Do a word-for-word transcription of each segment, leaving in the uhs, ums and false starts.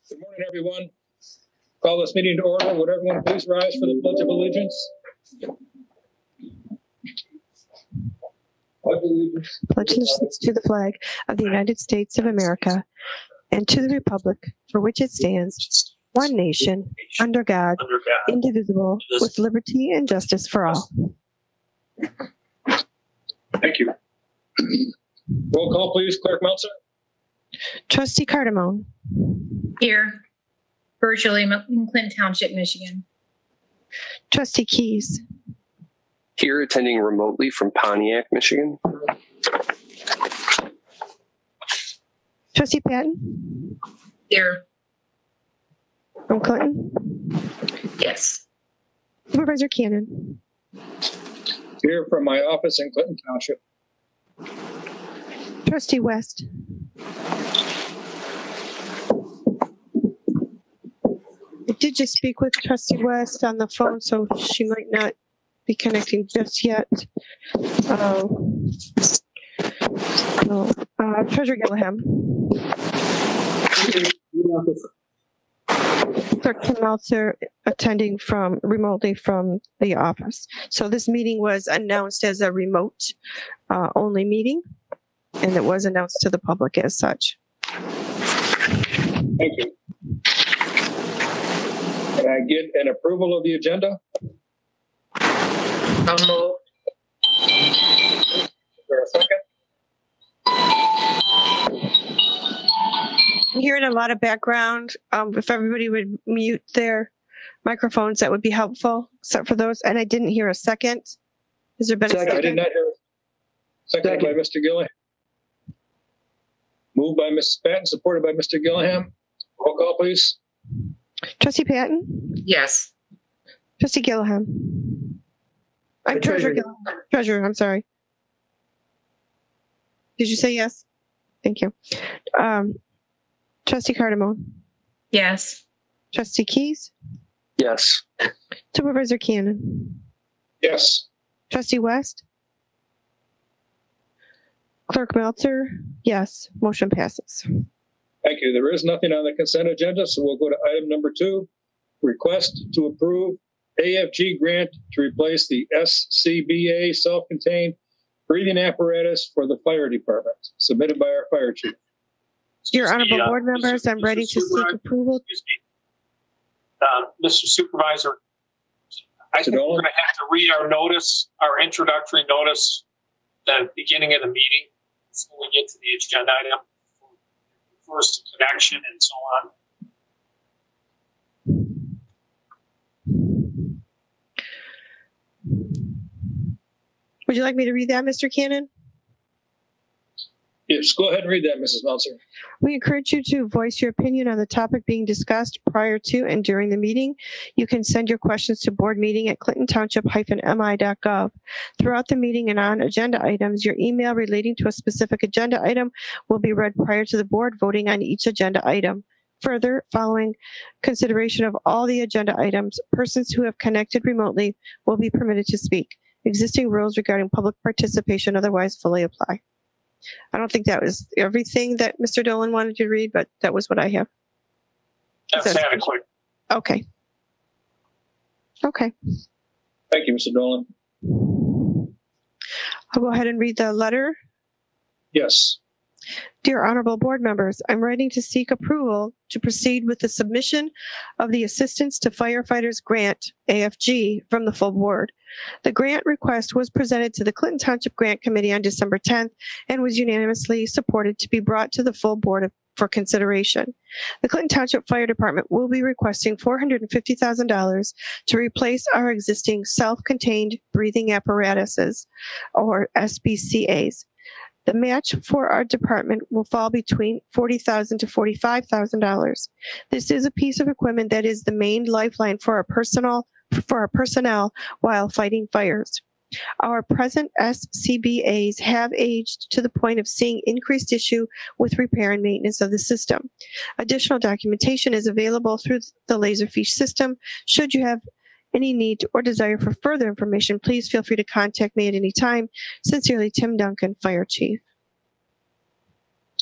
Good morning, everyone. Call this meeting to order. Would everyone please rise for the Pledge of Allegiance? Pledge allegiance. Pledge allegiance to the flag of the United States of America and to the republic for which it stands, one nation, under God, indivisible, with liberty and justice for all. Thank you. Roll call, please. Clerk Meltzer. Trustee Cardamone. Here, virtually in Clinton Township, Michigan. Trustee Keys. Here, attending remotely from Pontiac, Michigan. Trustee Patton. Here. From Clinton. Yes. Supervisor Cannon. Here from my office in Clinton Township. Trustee West. I did just speak with Trustee West on the phone, so she might not be connecting just yet. Uh, so, uh, Treasurer Gilliam. Clerk Kim Meltzer attending from remotely from the office. So this meeting was announced as a remote uh, only meeting, and it was announced to the public as such. Thank you. Can I get an approval of the agenda? So moved. Is there a second? I'm hearing a lot of background. Um, if everybody would mute their microphones, that would be helpful, except for those. And I didn't hear a second. Has there been a second? I did not hear a second, second. by Mister Gilliam. Moved by Missus Patton, supported by Mister Gilliam. Roll call, please. Trustee Patton? Yes. Trustee Gilliam? I'm Treasurer Gilliam. Treasurer, I'm sorry. Did you say yes? Thank you. Um, Trustee Cardamone? Yes. Trustee Keys? Yes. Supervisor Cannon? Yes. Trustee West? Clerk Meltzer? Yes. Motion passes. Thank you. There is nothing on the consent agenda, so we'll go to item number two. Request to approve A F G grant to replace the S C B A self-contained breathing apparatus for the fire department, submitted by our fire chief. Your honorable the, uh, board members, Mister I'm ready to seek approval. Excuse me. Uh, Mister Supervisor, I think we're going to have to read our notice, our introductory notice, at the beginning of the meeting, before we get to the agenda item. First connection and so on. Would you like me to read that, Mister Cannon? Yes, go ahead and read that, Missus Meltzer. We encourage you to voice your opinion on the topic being discussed prior to and during the meeting. You can send your questions to board meeting at clinton township dash m i dot gov. Throughout the meeting and on agenda items, your email relating to a specific agenda item will be read prior to the board voting on each agenda item. Further, following consideration of all the agenda items, persons who have connected remotely will be permitted to speak. Existing rules regarding public participation otherwise fully apply. I don't think that was everything that Mister Dolan wanted to read, but that was what I have. That's adequate. Okay. Okay. Thank you, Mister Dolan. I'll go ahead and read the letter. Yes. Dear honorable board members, I'm writing to seek approval to proceed with the submission of the Assistance to Firefighters Grant, A F G, from the full board. The grant request was presented to the Clinton Township Grant Committee on December tenth and was unanimously supported to be brought to the full board for consideration. The Clinton Township Fire Department will be requesting four hundred fifty thousand dollars to replace our existing self-contained breathing apparatuses, or S C B As. The match for our department will fall between forty thousand dollars to forty-five thousand dollars. This is a piece of equipment that is the main lifeline for our personal for our personnel while fighting fires. Our present S C B As have aged to the point of seeing increased issue with repair and maintenance of the system. Additional documentation is available through the Laserfish system. Should you have any need or desire for further information, please feel free to contact me at any time. Sincerely, Tim Duncan, Fire Chief.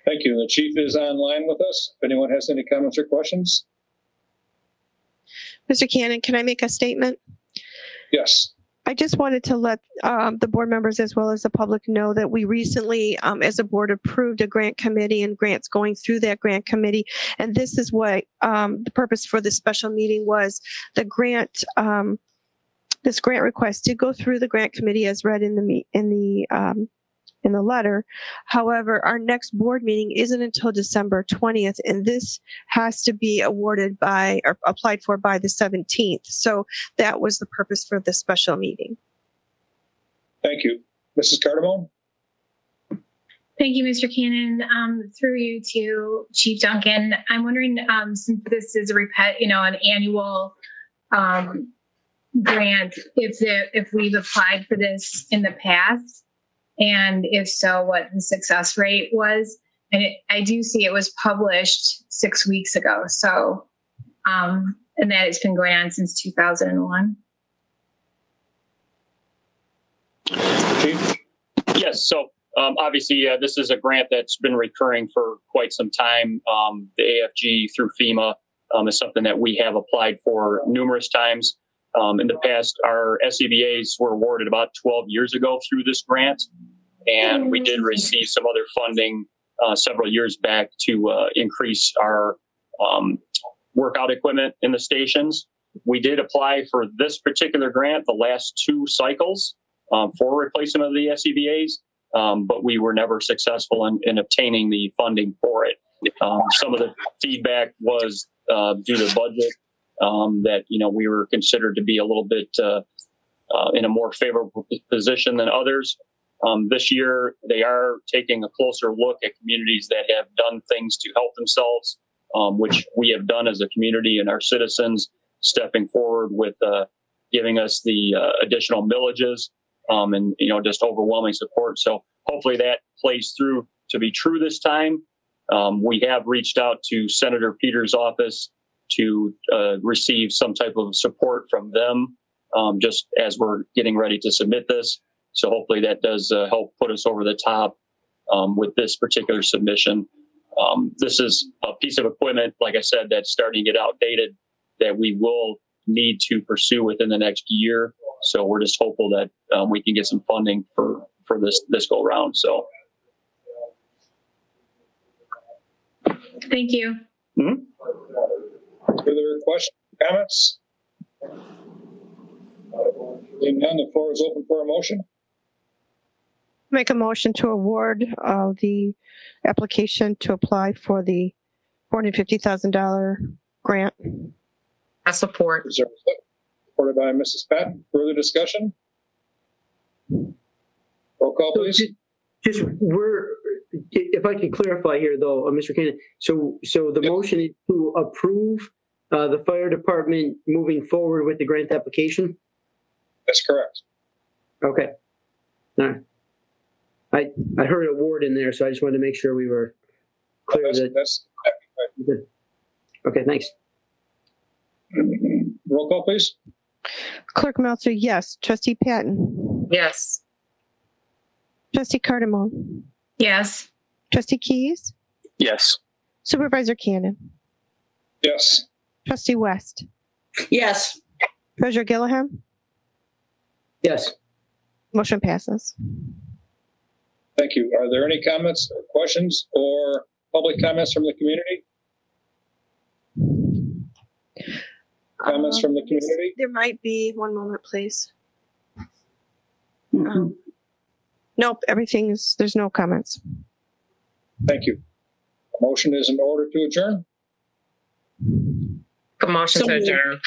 Thank you. The chief is online with us. If anyone has any comments or questions. Mister Cannon, can I make a statement? Yes. I just wanted to let um, the board members as well as the public know that we recently, um, as a board, approved a grant committee and grants going through that grant committee. And this is what um, the purpose for this special meeting was. The grant, um, this grant request did go through the grant committee as read in the me- in the um, in the letter. However, our next board meeting isn't until December twentieth, and this has to be awarded by or applied for by the seventeenth. So that was the purpose for this special meeting. Thank you. Missus Cardamone? Thank you, Mister Cannon. Um, through you to Chief Duncan, I'm wondering, um, since this is a repeat, you know, an annual um, grant, if the if we've applied for this in the past, and if so, what the success rate was. And it, I do see it was published six weeks ago. So, um, and that it's been going on since two thousand one. Chief? Yes. So um, obviously, uh, this is a grant that's been recurring for quite some time. Um, the A F G through FEMA um, is something that we have applied for numerous times. Um, in the past, our S C B As were awarded about twelve years ago through this grant, and we did receive some other funding uh, several years back to uh, increase our um, workout equipment in the stations. We did apply for this particular grant the last two cycles um, for replacement of the S C B As, um, but we were never successful in, in obtaining the funding for it. Um, some of the feedback was uh, due to budget. Um, that, you know, we were considered to be a little bit uh, uh, in a more favorable position than others. Um, this year, they are taking a closer look at communities that have done things to help themselves, um, which we have done as a community, and our citizens stepping forward with uh, giving us the uh, additional millages um, and, you know, just overwhelming support. So hopefully that plays through to be true this time. Um, we have reached out to Senator Peters' office to uh, receive some type of support from them um, just as we're getting ready to submit this. So hopefully that does uh, help put us over the top um, with this particular submission. Um, this is a piece of equipment, like I said, that's starting to get outdated that we will need to pursue within the next year. So we're just hopeful that um, we can get some funding for, for this, this go round. So. Thank you. Mm-hmm. Further questions, comments? Seeing none, the floor is open for a motion. Make a motion to award uh, the application to apply for the four hundred fifty thousand dollars grant. I support. Is there a second? Supported by Missus Patton. Further discussion? Roll call, please. So just, just we're, if I can clarify here, though, uh, Mister Cannon. So, so the Yep. motion is to approve uh, the fire department moving forward with the grant application. That's correct. Okay. All right. I I heard award in there, so I just wanted to make sure we were clear That's, that. that's Good. Okay. Thanks. roll call, please. Clerk Meltzer, yes. Trustee Patton. Yes. Trustee Cardamone. Yes. Trustee Keys. Yes. Supervisor Cannon. Yes. Trustee West. Yes. Treasurer Gilliam. Yes. Motion passes. Thank you. Are there any comments or questions or public comments from the community? Comments Um, from the community? There might be. One moment, please. Um, nope, everything is, there's no comments. Thank you. A motion is in order to adjourn. Good motion So to moved. adjourn.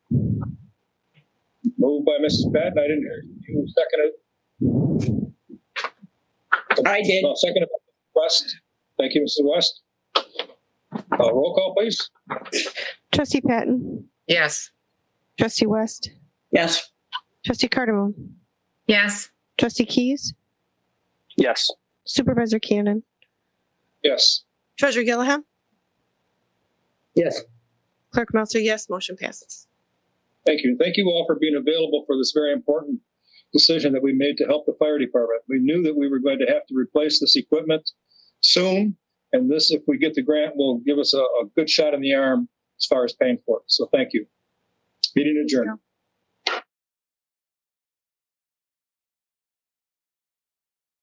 Moved by Missus Patton. I didn't hear you second it. I did. No, second it. West. Thank you, Missus West. Uh, roll call, please. Trustee Patton. Yes. Trustee West. Yes. Trustee Cardamone. Yes. Trustee Keys. Yes. Supervisor Cannon. Yes. Treasurer Gilliam. Yes. Clerk Meltzer, yes. Motion passes. Thank you. Thank you all for being available for this very important decision that we made to help the fire department. We knew that we were going to have to replace this equipment soon, And this, if we get the grant, will give us a, a good shot in the arm as far as paying for it. So thank you. Meeting adjourned.